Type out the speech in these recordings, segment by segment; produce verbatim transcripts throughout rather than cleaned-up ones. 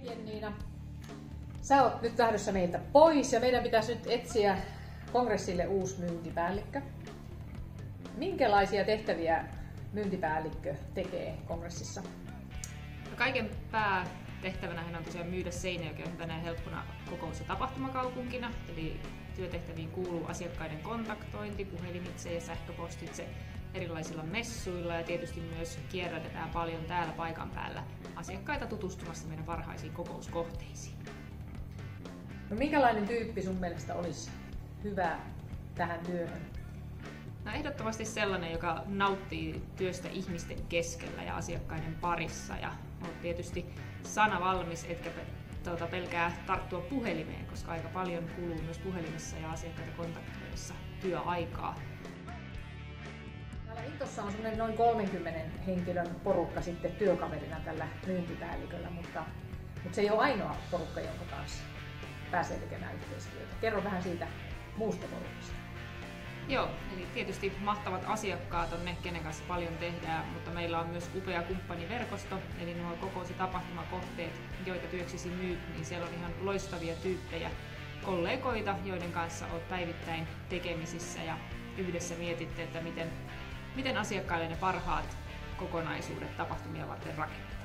Jenniina, sä oot nyt lähdössä meiltä pois ja meidän pitäisi nyt etsiä kongressille uusi myyntipäällikkö. Minkälaisia tehtäviä myyntipäällikkö tekee kongressissa? No kaiken päätehtävänähän on tosiaan myydä Seinäjoki on hyvänä ja helppona kokous- ja tapahtumakaupunkina. Eli työtehtäviin kuuluu asiakkaiden kontaktointi puhelimitse ja sähköpostitse erilaisilla messuilla ja tietysti myös kierrätetään paljon täällä paikan päällä asiakkaita tutustumassa meidän parhaisiin kokouskohteisiin. No minkälainen tyyppi sun mielestä olisi hyvä tähän työhön? No ehdottomasti sellainen, joka nauttii työstä ihmisten keskellä ja asiakkaiden parissa ja on tietysti sana valmis, etkä tuota, pelkää tarttua puhelimeen, koska aika paljon kuluu myös puhelimessa ja asiakkaita kontaktoidessa työaikaa. Täällä Intossa on semmoinen noin kolmenkymmenen henkilön porukka sitten työkaverina tällä myyntipäälliköllä, mutta, mutta se ei ole ainoa porukka, jonka kanssa pääsee tekemään yhteistyötä. Kerro vähän siitä muusta porukasta. Joo, eli tietysti mahtavat asiakkaat on ne, kenen kanssa paljon tehdään, mutta meillä on myös upea kumppaniverkosto, eli nuo kokous- ja tapahtumakohteet, joita työksisi myyt, niin siellä on ihan loistavia tyyppejä, kollegoita, joiden kanssa olet päivittäin tekemisissä ja yhdessä mietitte, että miten, miten asiakkaille ne parhaat kokonaisuudet tapahtumia varten rakennetaan.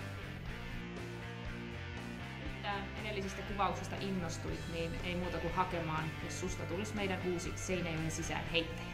Edellisistä kuvauksista innostuit, niin ei muuta kuin hakemaan, jos susta tulisi meidän uusi Seinäjoen sisään heittäjä.